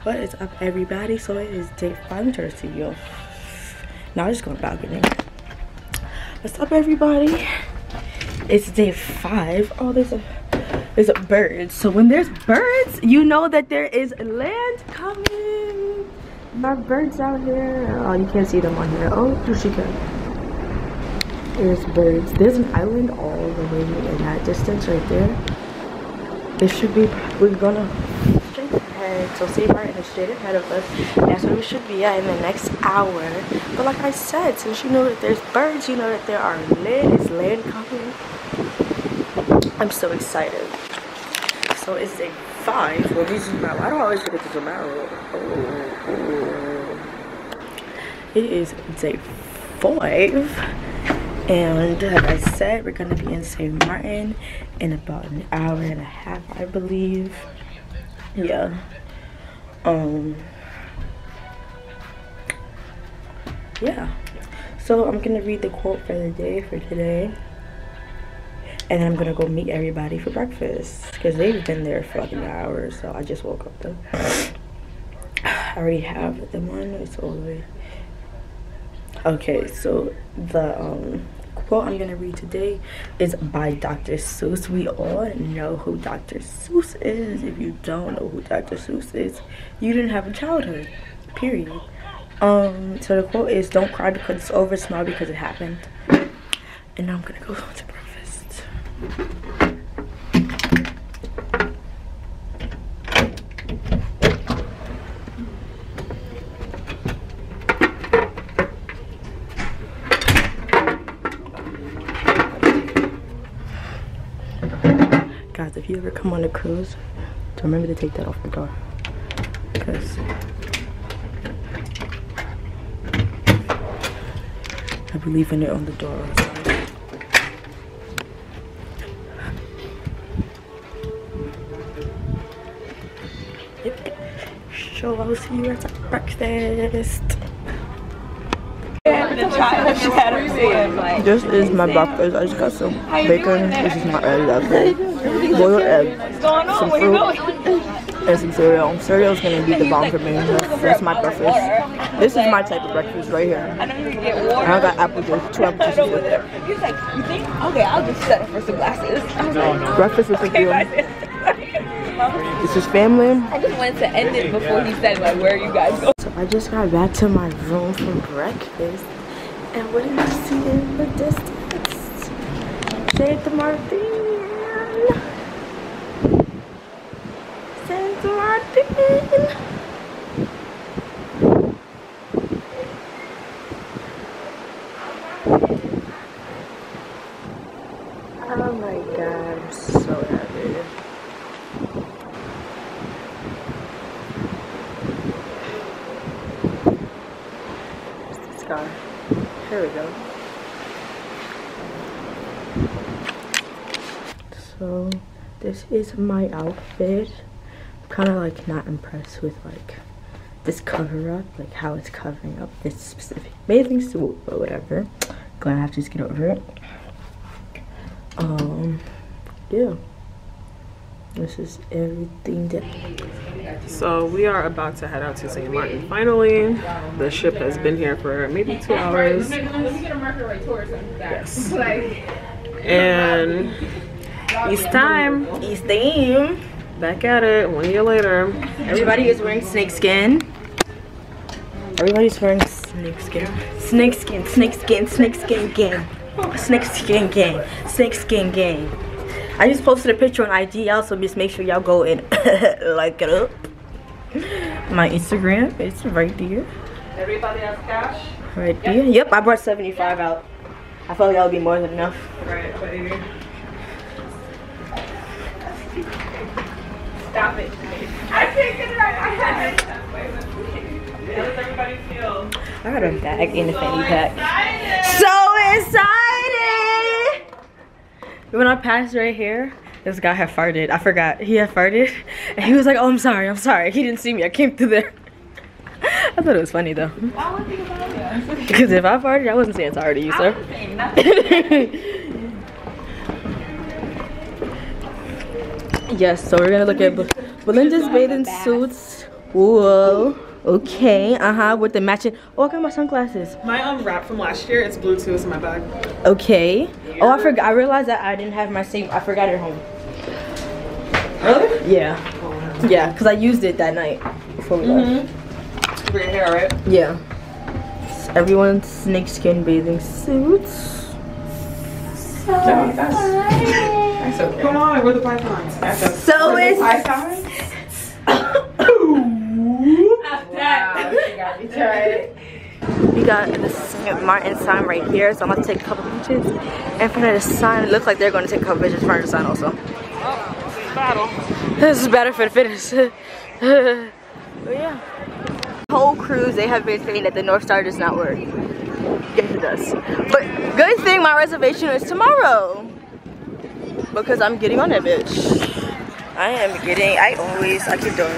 What is up, everybody? So it is day 5 into our studio. Now I'm just going balcony. What's up, everybody? It's day 5. Oh, there's a bird. So when there's birds, you know that there is land coming. My birds out here. Oh, you can't see them on here. Oh, yes, you can. There's birds. There's an island all the way in that distance right there. This should be. We're gonna straight ahead. So St. Martin is straight ahead of us. That's where we should be at in the next hour. But like I said, since you know that there's birds, you know that there are land coming. I'm so excited. So it's day 5. Well, this is my. I don't always forget to zoom out. It is day 5, and like I said, we're gonna be in St. Martin in about an hour and a half, I believe. Yeah. Yeah. So I'm gonna read the quote for the day for today. And then I'm gonna go meet everybody for breakfast because they've been there for like an hour. So I just woke up though. I already have the one. It's all the way. Okay, so the quote I'm gonna read today is by Dr. Seuss. We all know who Dr. Seuss is. If you don't know who Dr. Seuss is, you didn't have a childhood. Period. So the quote is, "Don't cry because it's over. Smile because it happened." And now I'm gonna go to breakfast. Guys, if you ever come on a cruise, remember to take that off the door, because I'll be leaving it on the door outside. So I'll see you at breakfast. This is my breakfast. I just got some bacon. This is my egg. Boiled egg, some fruit, and some cereal. Cereal is gonna be the bomb for me. That's my breakfast. This is my type of breakfast right here. And I got apple juice, 2 apple juices with it. He's like, you think? Okay, I'll just settle for some glasses. Breakfast is with you. This is family. I just wanted to end it before he said, like, where are you guys going? So I just got back to my room for breakfast. And what do you see in the distance? St. Martin. St. Martin. Oh my god, I'm so happy. Where's this guy? Here we go. So this is my outfit. I'm kind of like not impressed with like this cover up, like how it's covering up this specific bathing suit, but whatever. Gonna have to just get over it. Yeah, this is everything that. So we are about to head out to St. Martin finally. The ship has been here for maybe 2 hours. Yes. And it's time. It's them. Back at it 1 year later. Everybody is wearing snakeskin. Everybody's wearing snakeskin. Snakeskin, snakeskin, snakeskin gang. Snakeskin gang. Snakeskin gang. I just posted a picture on IG, so just make sure y'all go and like it up. My Instagram is right there. Everybody has cash? Right there. Yep, I brought 75 out. I felt like that would be more than enough. Right, baby. Stop it. I can't get it right. I had it. How does everybody feel? I got a bag in the fanny pack. So excited! When I passed right here, this guy had farted. I forgot. He had farted. And he was like, oh, I'm sorry. I'm sorry. He didn't see me. I came through there. I thought it was funny, though. Because if I farted, I wasn't saying sorry to you, sir. Yes, so we're going to look at Belinda's bathing suits. Whoa. Okay. With the matching. Oh, I got my sunglasses. My wrap from last year. It's blue too. It's in my bag. Okay. Oh, I forgot. I realized that I didn't have my same. I forgot it home. Really? Yeah. Yeah, because I used it that night before we left. For your hair, right? Yeah. Everyone's snakeskin bathing suits. That's okay. Come on, we're the pythons. So is we got the St. Martin sign right here, so I'm gonna take a couple pictures in front of the sign. It looks like they're gonna take a couple pictures in front of the sign also. Battle. This is better for the fittest. But yeah. The whole cruise they have been saying that the North Star does not work. Yes it does. But good thing my reservation is tomorrow. Because I'm getting on that bitch. I keep doing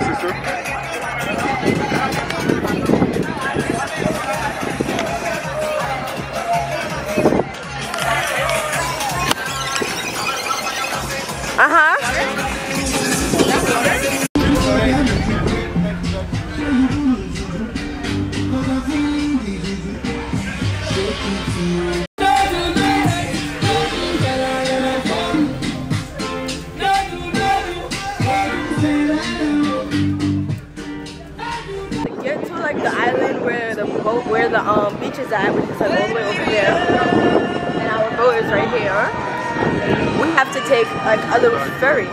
get to like the island where the boat, where the beach is at, which is like all the way over there, and our boat is right here. We have to take like a little ferry,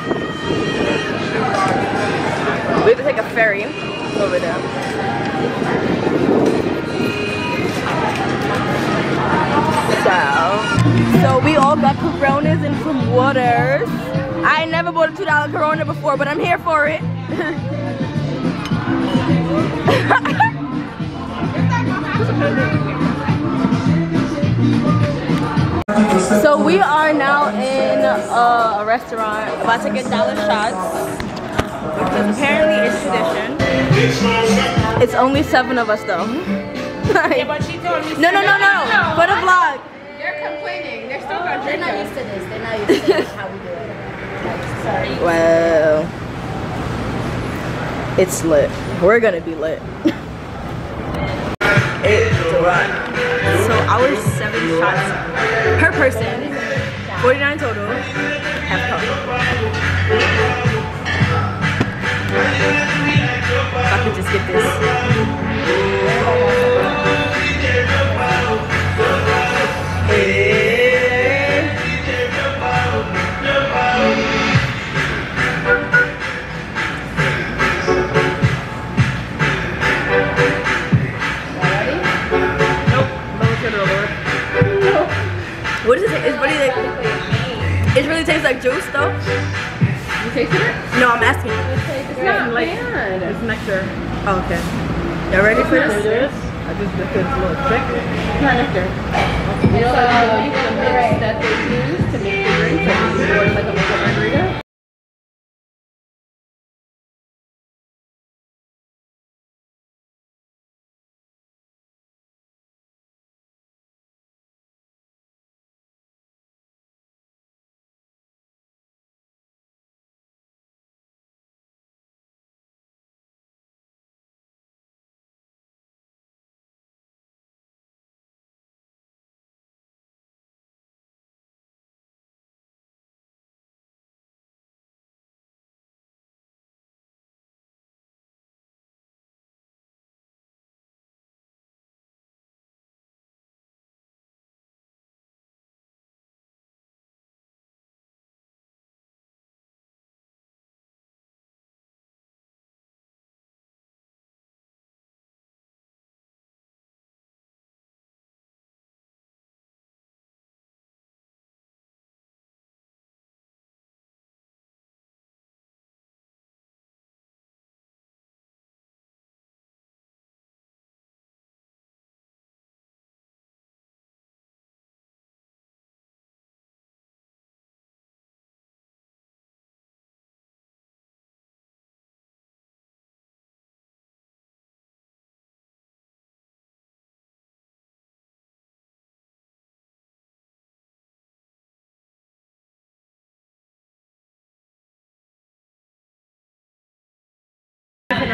We have to take a ferry over there. So we all got Coronas and some waters. I ain't never bought a $2 Corona before, but I'm here for it. So we are now in a restaurant about to get dollar shots because apparently it's tradition. It's only 7 of us though. Yeah, but she told me. No. For the vlog. They're complaining. They're still gonna drink. They're not used to this. They're not used to this. How we do it. Sorry. Well, it's lit. We're gonna be lit. So our 7 shots per person, 49 total, have come. If I could just get this. What does it taste? It really tastes like juice though. You tasted it? No, I'm asking. It's not like It's nectar. Oh, okay. Y'all ready for this? I just think it's a little thick. It's not nectar. It's the mix that they use to make the drinks. Like you can order like a margarita.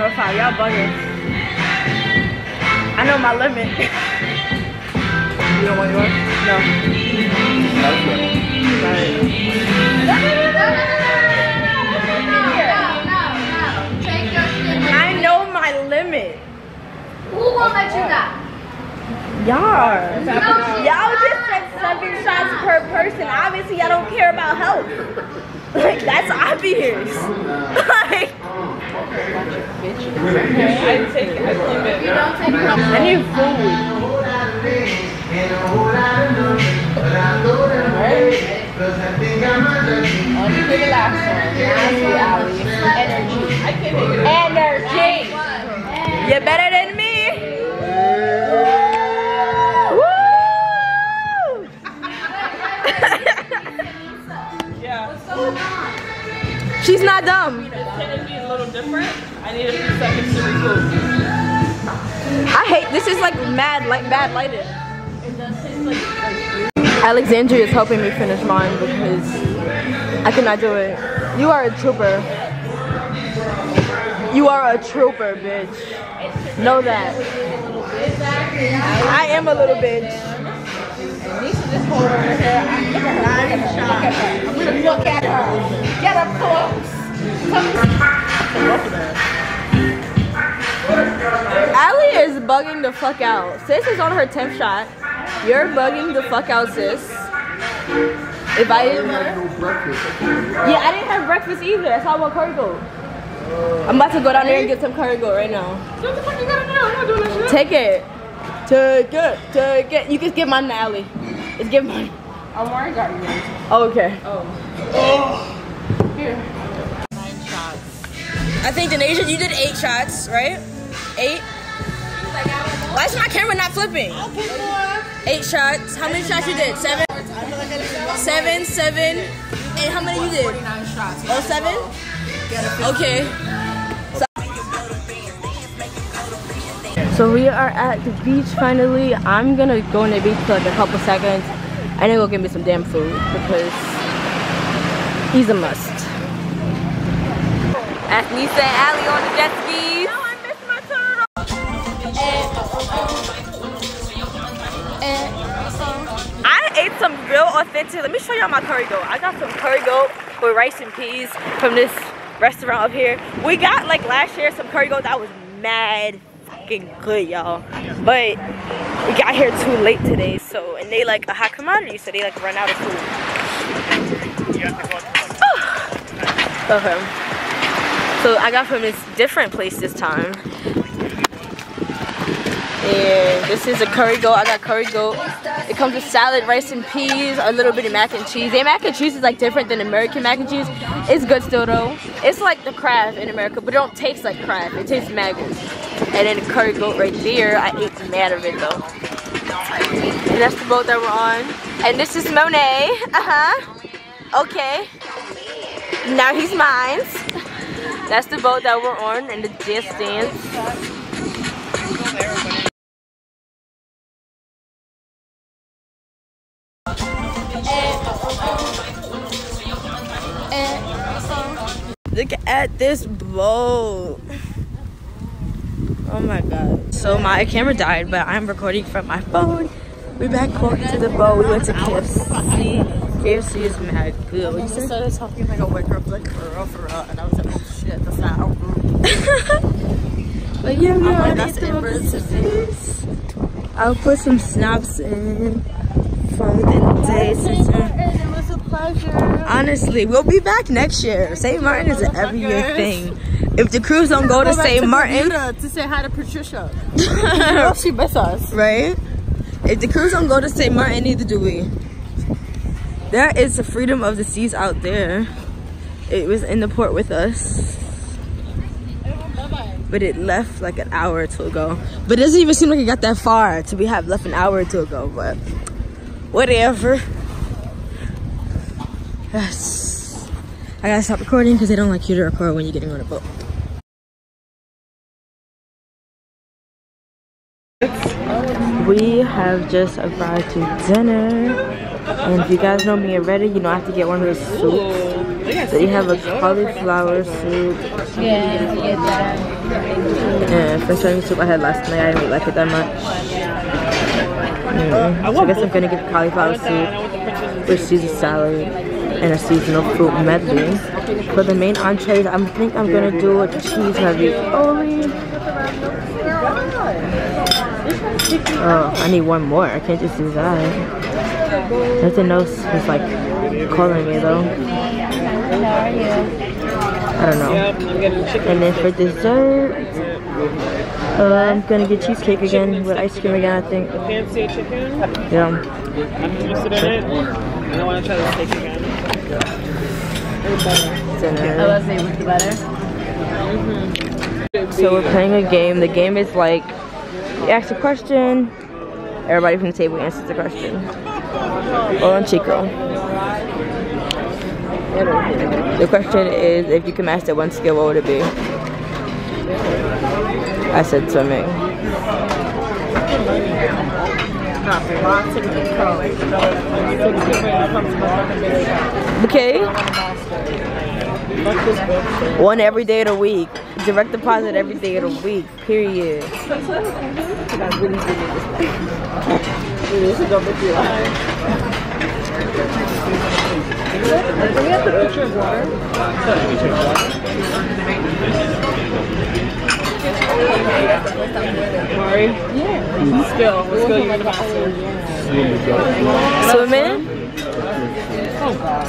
number 5. Y'all bugging. I know my limit. You don't want yours? No. I know my limit. Who won't let you die? Y'all just said 7 shots per person. Obviously, y'all don't care about health. Like, that's obvious. Like, I take it. I claim it. You don't take it. I need food. On to the last one. Energy. Energy. You're better than me. Yeah. She's not dumb. It's gonna be a little different. I need a few seconds to recoup. I hate this. Is like bad lighted. Alexandria is helping me finish mine because I cannot do it. You are a trooper. You are a trooper, bitch. Know that. I am a little bitch. Nisha just hold over here. Look at her. I'm gonna look at her. Get up close. Allie is bugging the fuck out. Sis is on her 10th shot. You're bugging the fuck out, sis. If I didn't have no breakfast. Yeah, I didn't have breakfast either. That's why I want curry goat. I'm about to go down there and get some curry goat right now. What the fuck you gotta do? I'm not doing that shit. Take it. Take it. You can give mine to Allie. Just give mine. I'm already got yours. Oh, okay. Here. 9 shots. I think Denasia, you did 8 shots, right? 8? Why is my camera not flipping? 8 shots. How many shots you did? 7? 7. And how many you did? 49 shots. Oh, 7? Okay. So we are at the beach finally. I'm gonna go on the beach for like a couple seconds and then go get me some damn food because he's a must. That's Nisa and Allie on the jet skis. No, I missed my turtle. I ate some real authentic. Let me show y'all my curry goat. I got some curry goat with rice and peas from this restaurant up here. We got like last year some curry goat that was mad fucking good, y'all. But we got here too late today, so and they like a hot commodity, so they like run out of food. Okay. So I got from this different place this time. And this is a curry goat. I got curry goat. It comes with salad, rice and peas, a little bit of mac and cheese. Their mac and cheese is like different than American mac and cheese. It's good still though. It's like the Kraft in America, but it don't taste like Kraft. It tastes mad good. And then the curry goat right there, I ate mad of it though. And that's the boat that we're on. And this is Monet. Okay. Now he's mine. That's the boat that we're on and the dance stands. Look at this boat. Oh my god. So my camera died, but I'm recording from my phone. We're back home to the boat. We went to KFC. KFC is mad good. We started talking like a white girl, like for real. And I was like, oh shit, that's not how. But yeah, we are at the I'll put some snaps in from the day. It was a pleasure. Honestly, we'll be back next year. St. Martin is an every year thing. If the crews don't go to St. Martin, to say hi to Patricia. Oh, she miss us, right? If the crews don't go to St. Martin, neither do we. There is the Freedom of the Seas out there. It was in the port with us, but it left like an hour or two ago. But it doesn't even seem like it got that far to be have left an hour or two ago. But whatever. Yes. I gotta stop recording because they don't like you to record when you're getting on a boat. We have just arrived to dinner, and if you guys know me already, you know I have to get one of the soups. So you have a cauliflower soup. Yeah, get that. vegetarian soup I had last night. I didn't like it that much. So I guess I'm gonna get cauliflower soup with Caesar salad and a seasonal fruit medley. For the main entrees, I think I'm gonna do a cheese ravioli. Oh, I need one more. I can't just do that. Nothing else is like calling me though. I don't know. And then for dessert, I'm gonna get cheesecake again with ice cream again, I think. Fancy chicken? Yeah. I'm interested in it. And I want to try the steak again. Dinner. I love it with the butter. So we're playing a game. The game is like, you ask a question, everybody from the table answers the question. All on Chico. The question is, if you can master one skill, what would it be? I said swimming. Okay. One every day of the week. Direct deposit every day of the week. Period. Mari? Yeah. Skill. What skill you gonna master? Swimming? Oh God.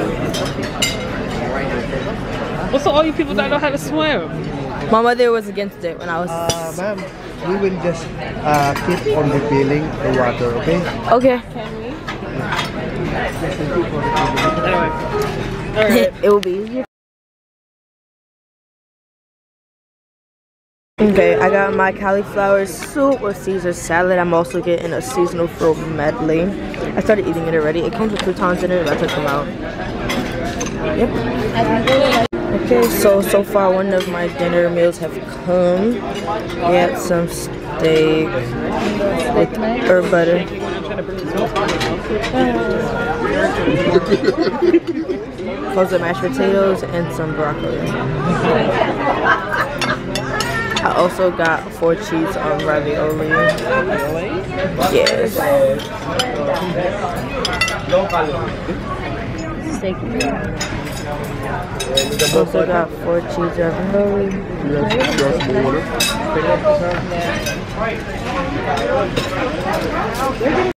What's all you people that know how to swim? My mother was against it when I was... Ma'am, we will just keep on refilling the water, okay? Okay. Anyway. Alright. It will be easier. Okay, I got my cauliflower soup with Caesar salad. I'm also getting a seasonal fruit medley. I started eating it already. It came with croutons in it, but I took them out. Yep. Okay, so far one of my dinner meals have come. We had some steak with herb butter. Close up mashed potatoes and some broccoli. I also got 4 cheese on ravioli. Yes. Also got 4 cheese ravioli.